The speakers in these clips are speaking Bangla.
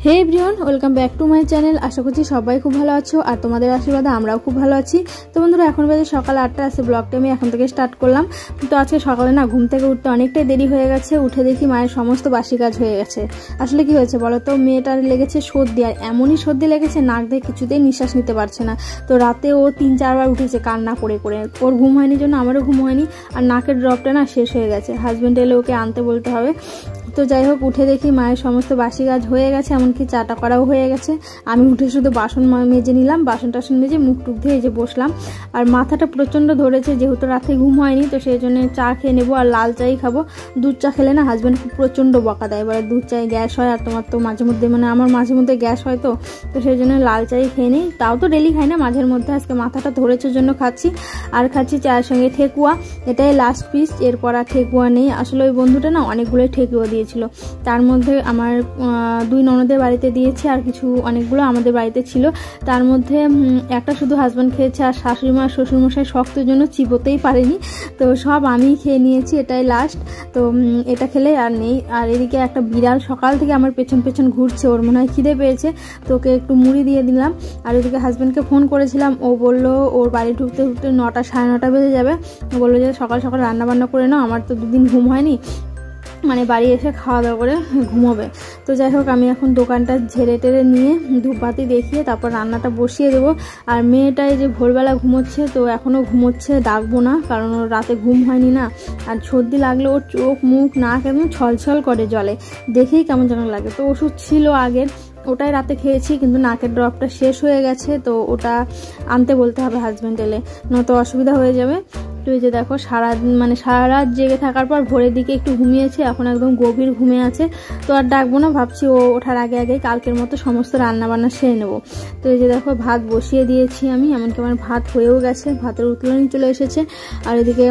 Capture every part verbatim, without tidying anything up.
Hey everyone, welcome back to my channel. আশা করছি সবাই খুব ভালো আছো আর তোমাদের আশীর্বাদে আমরাও খুব ভালো আছি। তো বন্ধুরা, এখন বাজে সকাল আটটা, আছে ব্লগটা আমি এখন থেকে স্টার্ট করলাম। তো আজকে সকালে না ঘুম থেকে উঠতে অনেকটাই দেরি হয়ে গেছে। উঠে দেখি মায়ের সমস্ত বাসি কাজ হয়ে গেছে। আসলে কি হয়েছে বলো তো, মেয়েটার লেগেছে সর্দি, আর এমনই সর্দি লেগেছে নাক দিয়ে কিছুতেই নিঃশ্বাস নিতে পারছে না। তো রাতে ও তিন চারবার উঠেছে কান্না করে করে। ওর ঘুম হয়নি জন্য আমারও ঘুম হয়নি, আর নাকের ড্রপটা না শেষ হয়ে গেছে। হাজব্যান্ড এলে ওকে আনতে বলতে হবে। তো যাই হোক, উঠে দেখি মায়ের সমস্ত বাসি কাজ হয়ে গেছে, এমনকি চাটা করাও হয়ে গেছে। আমি উঠে শুধু বাসন মেজে নিলাম, বাসন টাসন মেজে মুখ টুক ধুয়ে এই যে বসলাম। আর মাথাটা প্রচণ্ড ধরেছে, যেহেতু রাতে ঘুম হয়নি, তো সেই জন্য চা খেয়ে নেবো আর লাল চাই খাবো। দুধ চা খেলে না হাজব্যান্ড খুব প্রচণ্ড বকা দেয়, এবারে দুধ চাই গ্যাস হয়, আর তোমার তো মাঝে মধ্যে মানে আমার মাঝে মধ্যে গ্যাস হয়, তো তো সেই জন্য লাল চাই খেয়ে নিই। তাও তো ডেলি খাই না, মাঝের মধ্যে আজকে মাথাটা ধরেছে জন্য খাচ্ছি। আর খাচ্ছি চায়ের সঙ্গে ঠেকুয়া, এটাই লাস্ট পিস, এরপর আর ঠেকুয়া নেই। আসলে ওই বন্ধুটা না অনেকগুলোই ঠেকুয়া দিয়েছিল, তার মধ্যে আমার দুই ননদের বাড়িতে দিয়েছে, আর কিছু অনেকগুলো আমাদের বাড়িতে ছিল। তার মধ্যে একটা শুধু হাজব্যান্ড খেয়েছে, আর শাশুড়ি মা শ্বশুরমশাই শক্তের জন্য চিবোতেই পারেনি, তো সব আমি খেয়ে নিয়েছি, এটাই লাস্ট। তো এটা খেলে আর নেই। আর এদিকে একটা বিড়াল সকাল থেকে আমার পেছন পেছন ঘুরছে, ওর মনে হয় খিদে পেয়েছে, তো ওকে একটু মুড়ি দিয়ে দিলাম। আর ওদিকে হাজব্যান্ডকে ফোন করেছিলাম, ও বললো ওর বাড়ি ঢুকতে ঢুকতে নটা সাড়ে নটা বেজে যাবে। ও বললো যে সকাল সকাল রান্না বান্না করে নাও, আমার তো দুদিন ঘুম হয়নি, মানে বাড়ি এসে খাওয়া দাওয়া করে ঘুমোবে। তো যাই হোক, আমি এখন দোকানটা ঝেড়ে টেড়ে নিয়ে ধূপবাতি দেখিয়ে তারপর রান্নাটা বসিয়ে দেবো। আর মেয়েটাই যে ভোরবেলা ঘুমোচ্ছে, তো এখনও ঘুমোচ্ছে, ডাকবো না, কারণ ওর রাতে ঘুম হয়নি না। আর সর্দি লাগলে ওর চোখ মুখ নাক একদম ছলছল করে জলে, দেখেই কেমন যেন লাগে। তো ওষুধ ছিল আগের, ওটাই রাতে খেয়েছি, কিন্তু নাকের ড্রপটা শেষ হয়ে গেছে, তো ওটা আনতে বলতে হবে হাজব্যান্ড এলে, নয়তো অসুবিধা হয়ে যাবে। তো এই যে দেখো, সারা মানে সারা রাত জেগে থাকার পর ভোরের দিকে একটু ঘুমিয়েছে, এখন একদম গভীর ঘুমে আছে। তো আর ডাকবো না, ভাবছি ও ওঠার আগে আগে কালকের মতো সমস্ত রান্না বান্না সেরে নেবো। তো এই যে দেখো, ভাত বসিয়ে দিয়েছি আমি, এমনকি আমার ভাত হয়েও গেছে, ভাতের উতলনি চলে এসেছে। আর এদিকে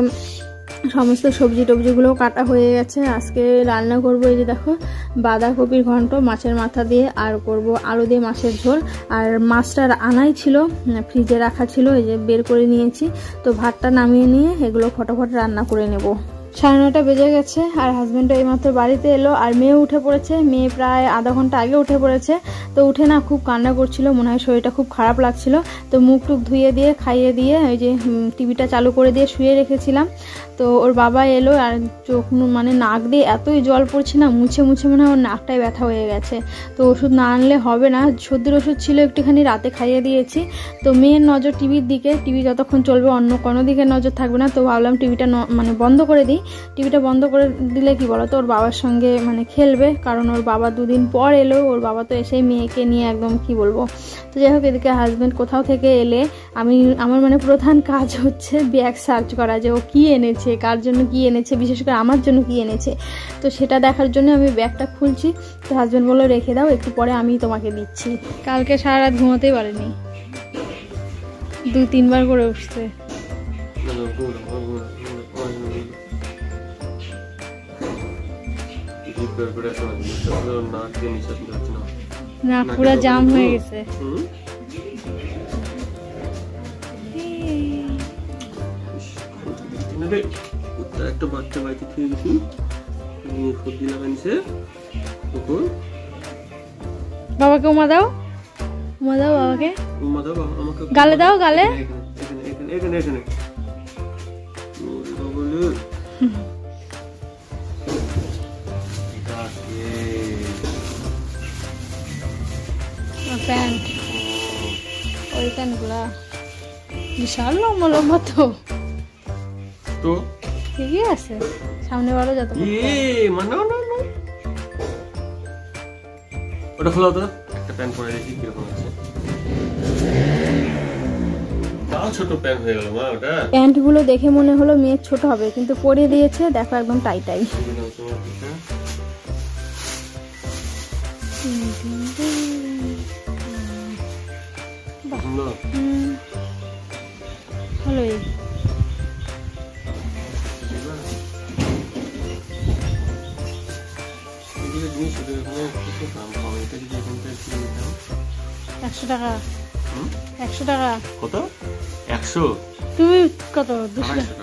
সমস্ত সবজি টবজিগুলোও কাটা হয়ে গেছে। আজকে রান্না করব এই যে দেখো, বাঁধাকপির ঘন্ট মাছের মাথা দিয়ে, আর করব আলু দিয়ে মাছের ঝোল। আর মাছটা আনাই ছিল, ফ্রিজে রাখা ছিল, এই যে বের করে নিয়েছি। তো ভাতটা নামিয়ে নিয়ে এগুলো ফটাফট রান্না করে নেব। সাড়ে নটা বেজে গেছে, আর হাজব্যান্ডও এইমাত্র বাড়িতে এলো, আর মেয়ে উঠে পড়েছে। মেয়ে প্রায় আধা ঘন্টা আগে উঠে পড়েছে। তো উঠে না খুব কান্না করছিল, মনে হয় শরীরটা খুব খারাপ লাগছিল। তো মুখ টুক ধুয়ে দিয়ে খাইয়ে দিয়ে ওই যে টিভিটা চালু করে দিয়ে শুয়ে রেখেছিলাম। তো ওর বাবা এলো, আর চোখ মানে নাক দিয়ে এতই জল পড়ছে না, মুছে মুছে মনে হয় ওর নাকটাই ব্যথা হয়ে গেছে। তো ওষুধ না আনলে হবে না, সর্দির ওষুধ ছিল একটুখানি, রাতে খাইয়ে দিয়েছি। তো মেয়ের নজর টিভির দিকে, টিভি যতক্ষণ চলবে অন্য কোনো দিকে নজর থাকবে না। তো ভাবলাম টিভিটা মানে বন্ধ করে দিই। টিভিটা বন্ধ করে দিলে কি বলো তো, ওর বাবার সঙ্গে মানে খেলবে, কারণ ওর বাবা দুদিন পর এলো। ওর বাবা তো এসেই মেয়েকে নিয়ে একদম কি বলবো। তো যাই হোক, এদিকে হাজব্যান্ড কোথাও থেকে এলে আমি আমার মানে প্রধান কাজ হচ্ছে ব্যাগ সার্চ করা, যে ও কী এনেছে, কার জন্য কি এনেছে, বিশেষ করে আমার জন্য কি এনেছে। তো সেটা দেখার জন্য আমি ব্যাগটা খুলছি। তো হাজব্যান্ড বললো রেখে দাও, একটু পরে আমি তোমাকে দিচ্ছি। কালকে সারা রাত ঘুমোতেই পারিনি, দুই তিনবার করে উঠছে। নাক পুরা জাম হয়ে গেছে। একটা বাচ্চা বাড়িতে খেয়ে গেছি, সর্দি লাগাইছে। বাবাকে উমা দাও, উমা দাও বাবাকে, উমা দাও আমাকে, গালে দাও, গালে। এখানে এখানে এখানে এখানে প্যান্ট, ওই প্যান্টগুলা বিশাল লম্বা লম্বা। তো তো ঠিকই আছে, সামনে বারো যত ওটা খোলা তো, একটা প্যান্ট পরে দেখি কিরকম আছে। তাও ছোট প্যান্ট হয়ে গেল মা। ওটা প্যান্টগুলো দেখে মনে হলো মেয়ের ছোট হবে, কিন্তু পরে দিয়েছে দেখো একদম টাই টাই। ভালোই। একশো টাকা, একশো টাকা। কত? একশো? তুমি কত? দুশো টাকা।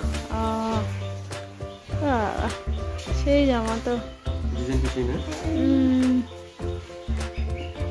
সেই জামা তো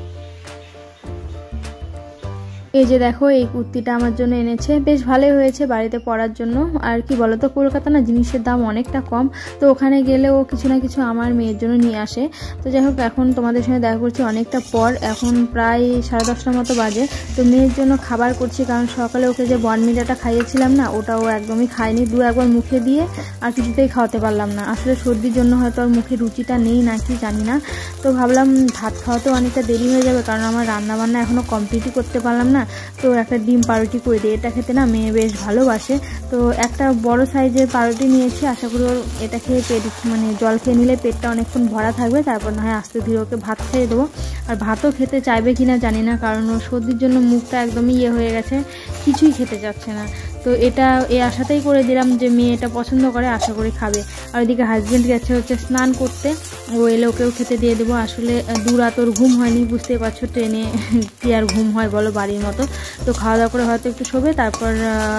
এই যে দেখো এই কুর্তিটা আমার জন্য এনেছে, বেশ ভালোই হয়েছে বাড়িতে পরার জন্য। আর কি বলো তো, কলকাতা না জিনিসের দাম অনেকটা কম, তো ওখানে গেলে ও কিছু না কিছু আমার মেয়ের জন্য নিয়ে আসে। তো যাই হোক এখন তোমাদের সঙ্গে দেখা করছি অনেকটা পর, এখন প্রায় সাড়ে দশটার মতো বাজে। তো মেয়ের জন্য খাবার করছি, কারণ সকালে ওকে যে বর্নভিটাটা খাইয়েছিলাম না, ওটা ও একদমই খায়নি, দু একবার মুখে দিয়ে আর কিছুতেই খাওয়াতে পারলাম না। আসলে সর্দির জন্য হয়তো ওর মুখে রুচিটা নেই নাকি জানি না। তো ভাবলাম ভাত খাওয়াতেও অনেকটা দেরি হয়ে যাবে, কারণ আমার রান্নাবান্না এখনও কমপ্লিটই করতে পারলাম না। তো একটা ডিম পাউরুটি করে দিই, এটা খেতে না মেয়ে বেশ ভালোবাসে। তো একটা বড় সাইজের পাউরুটি নিয়েছি, আশা করি ওর এটা খেয়ে পেট মানে জল খেয়ে নিলে পেটটা অনেকক্ষণ ভরা থাকবে, তারপর না হয় আস্তে ধীরে ওকে ভাত খেয়ে দেবো। আর ভাতও খেতে চাইবে কিনা জানি না, কারণ ওর সর্দির জন্য মুখটা একদমই ইয়ে হয়ে গেছে, কিছুই খেতে চাচ্ছে না। তো এটা এই আশাতেই করে দিলাম যে মেয়ে এটা পছন্দ করে, আশা করি খাবে। আর ওইদিকে হাজব্যান্ড গেছে হচ্ছে স্নান করতে, ও এলে ওকেও খেতে দিয়ে দেবো। আসলে দু রাত ওর ঘুম হয়নি, বুঝতেই পারছো ট্রেনে কি আর ঘুম হয় বলো বাড়ির মতো। তো খাওয়া দাওয়া করে হয়তো একটু শোবে, তারপর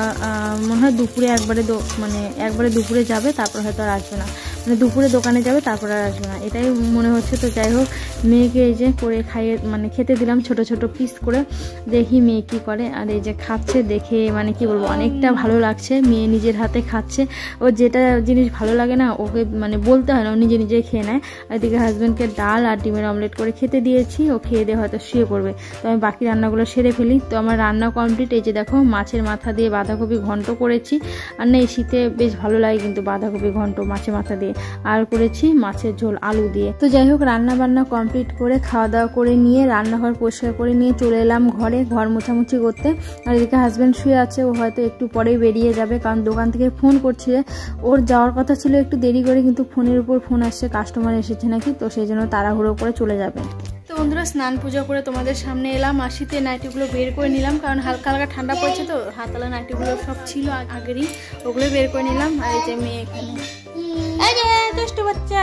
মনে হয় দুপুরে একবারে মানে একবারে দুপুরে যাবে, তারপর হয়তো আর আসবে না, মানে দুপুরে দোকানে যাবে তারপর আর আসবে না, এটাই মনে হচ্ছে। তো যাই হোক মেয়েকে এই যে করে খাইয়ে মানে খেতে দিলাম ছোট ছোট পিস করে, দেখি মেয়ে কি করে। আর এই যে খাচ্ছে দেখে মানে কি বলবো অনেকটা ভালো লাগছে, মেয়ে নিজের হাতে খাচ্ছে। ও যেটা জিনিস ভালো লাগে না ওকে মানে বলতে হয় না, ও নিজে নিজে খেয়ে নেয়। আর এদিকে হাজব্যান্ডকে ডাল আর ডিমের অমলেট করে খেতে দিয়েছি, ও খেয়ে দিয়ে হয়তো শুয়ে পড়বে। তো আমি বাকি রান্নাগুলো সেরে ফেলি। তো আমার রান্না কমপ্লিট। এই যে দেখো মাছের মাথা দিয়ে বাঁধাকপি ঘন্ট করেছি, আর না এই শীতে বেশ ভালো লাগে কিন্তু বাঁধাকপি ঘন্ট মাছের মাথা দিয়ে। আর করেছি মাছের ঝোল আলু দিয়ে। তো যাই হোক রান্না বান্না কমপ্লিট করে খাওয়া দাওয়া করে নিয়ে রান্নাঘর পরিষ্কার করে নিয়ে চলে এলাম ঘরে ঘর মোছামুছি করতে। আর এদিকে হাজব্যান্ড শুয়ে আছে, ও হয়তো একটু পরেই বেরিয়ে যাবে, কারণ দোকান থেকে ফোন করছিল, ওর যাওয়ার কথা ছিল একটু দেরি করে, কিন্তু ফোনের উপর ফোন আসছে কাস্টমার এসেছে নাকি, তো সেই জন্য তাড়াহুড়ো করে চলে যাবে। তো বন্ধুরা স্নান পুজো করে তোমাদের সামনে এলাম, আর শীতের নাইটিগুলো বের করে নিলাম, কারণ হালকা হালকা ঠান্ডা পড়ছে তো হাতালা নাইটিগুলো সব ছিল আগেরই, ওগুলো বের করে নিলাম। আর এই যে মেয়ে এখানে দুষ্টু বাচ্চা,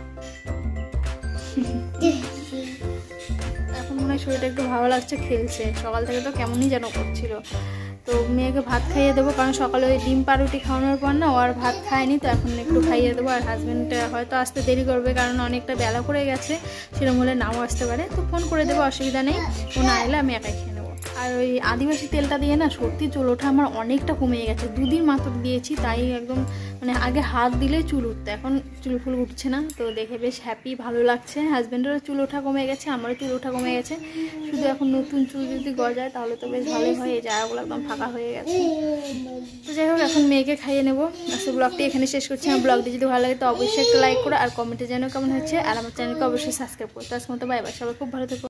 এখন মনে হয় শরীরটা একটু ভালো লাগছে, খেলছে, সকাল থেকে তো কেমনই যেন করছিল। তো মেয়েকে ভাত খাইয়ে দেবো, কারণ সকালে ওই ডিম পাউরুটি খাওয়ানোর পর না ও আর ভাত খায়নি, তো এখন একটু খাইয়ে দেবো। আর হাজব্যান্ড হয়তো আসতে দেরি করবে, কারণ অনেকটা বেলা করে গেছে, সেরকম হলে নাও আসতে পারে, তো ফোন করে দেবো, অসুবিধা নেই। ও না এলে আমি একাই খেয়ে নেবো। আর ওই আদিবাসী তেলটা দিয়ে না সত্যি চুল ওঠা আমার অনেকটা কমে গেছে, দুদিন মাত্র দিয়েছি, তাই একদম মানে আগে হাত দিলে চুল উঠতো, এখন চুল ফুল উঠছে না। তো দেখে বেশ হ্যাপি, ভালো লাগছে। হাজব্যান্ডেরও চুল ওঠা কমে গেছে, আমারও চুল ওঠা কমে গেছে, শুধু এখন নতুন চুল যদি গজায় তাহলে তো বেশ ভালোই হয়, এই জায়গাগুলো একদম ফাঁকা হয়ে গেছে। তো যাই হোক এখন মেয়েকে খাইয়ে নেবো। আজকে ব্লগটি এখানে শেষ করছি। আমার ব্লগটি যদি ভালো লাগে তো অবশ্যই একটা লাইক করো, আর কমেন্টে জানো কেমন হচ্ছে, আর আমার চ্যানেলকে অবশ্যই সাবস্ক্রাইব করো। তো আজকে মতো বাই বাই, সবাই খুব ভালো থেকো।